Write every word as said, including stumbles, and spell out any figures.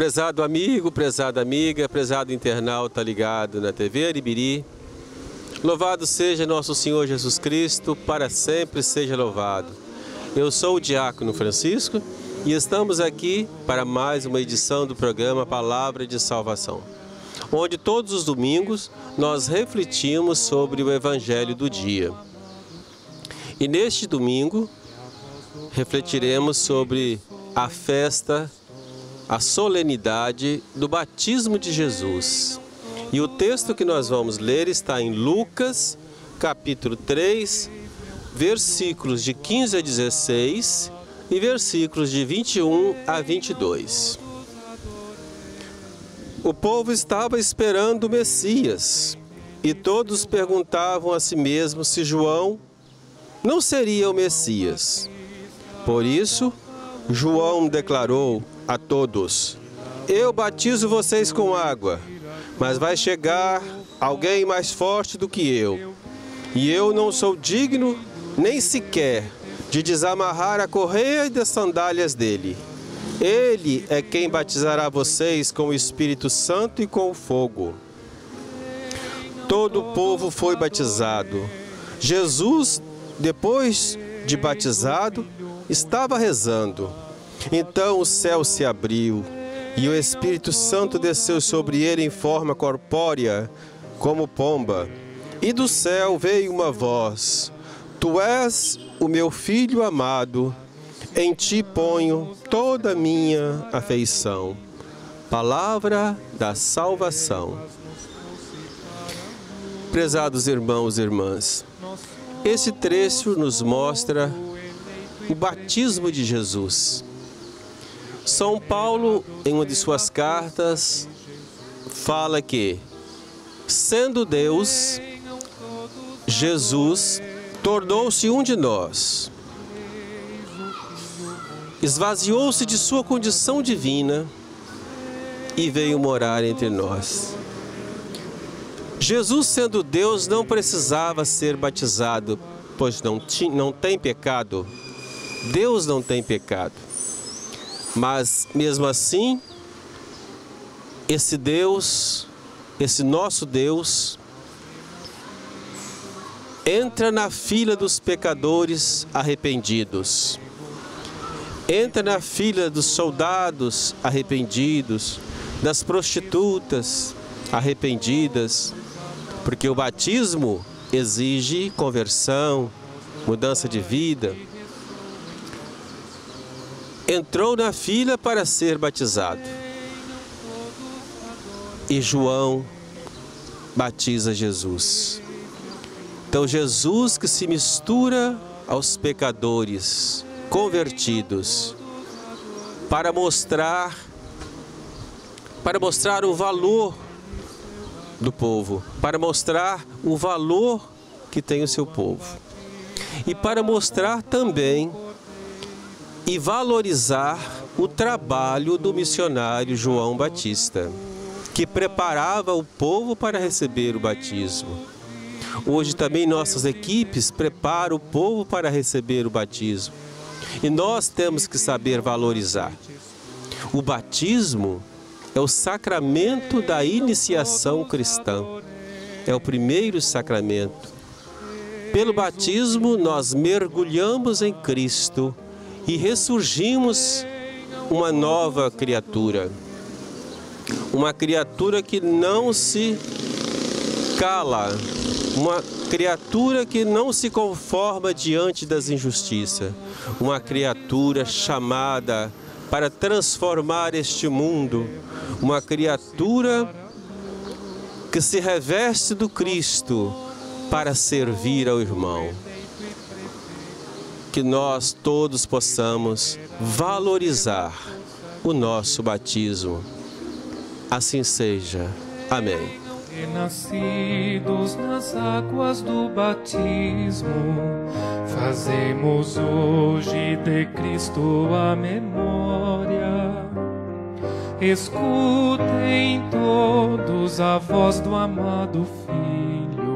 Prezado amigo, prezada amiga, prezado internauta ligado na T V Aribiri, louvado seja nosso Senhor Jesus Cristo, para sempre seja louvado. Eu sou o Diácono Francisco e estamos aqui para mais uma edição do programa Palavra de Salvação, onde todos os domingos nós refletimos sobre o Evangelho do dia. E neste domingo refletiremos sobre a festa, a solenidade do batismo de Jesus. E o texto que nós vamos ler está em Lucas, capítulo três, versículos de quinze a dezesseis e versículos de vinte e um a vinte e dois. O povo estava esperando o Messias, e todos perguntavam a si mesmos se João não seria o Messias. Por isso, João declarou a todos: eu batizo vocês com água, mas vai chegar alguém mais forte do que eu, e eu não sou digno nem sequer de desamarrar a correia das sandálias dele. Ele é quem batizará vocês com o Espírito Santo e com o fogo. Todo o povo foi batizado. Jesus, depois de batizado, estava rezando. Então o céu se abriu e o Espírito Santo desceu sobre ele em forma corpórea, como pomba. E do céu veio uma voz: Tu és o meu Filho amado, em ti ponho toda a minha afeição. Palavra da salvação. Prezados irmãos e irmãs, esse trecho nos mostra o batismo de Jesus. São Paulo, em uma de suas cartas, fala que, sendo Deus, Jesus tornou-se um de nós, esvaziou-se de sua condição divina e veio morar entre nós. Jesus, sendo Deus, não precisava ser batizado, pois não, tinha, não tem pecado. Deus não tem pecado. Mas, mesmo assim, esse Deus, esse nosso Deus, entra na fila dos pecadores arrependidos. Entra na fila dos soldados arrependidos, das prostitutas arrependidas, porque o batismo exige conversão, mudança de vida. Entrou na fila para ser batizado. E João batiza Jesus. Então Jesus que se mistura aos pecadores convertidos para mostrar para mostrar o valor do povo, para mostrar o valor que tem o seu povo. E para mostrar também e valorizar o trabalho do missionário João Batista, que preparava o povo para receber o batismo. Hoje também nossas equipes preparam o povo para receber o batismo. E nós temos que saber valorizar. O batismo é o sacramento da iniciação cristã. É o primeiro sacramento. Pelo batismo nós mergulhamos em Cristo e ressurgimos uma nova criatura. Uma criatura que não se cala, uma criatura que não se conforma diante das injustiças, uma criatura chamada para transformar este mundo, uma criatura que se reveste do Cristo para servir ao irmão. Que nós todos possamos valorizar o nosso batismo. Assim seja. Amém. Renascidos nas águas do batismo, fazemos hoje de Cristo a memória. Escutem todos a voz do amado Filho,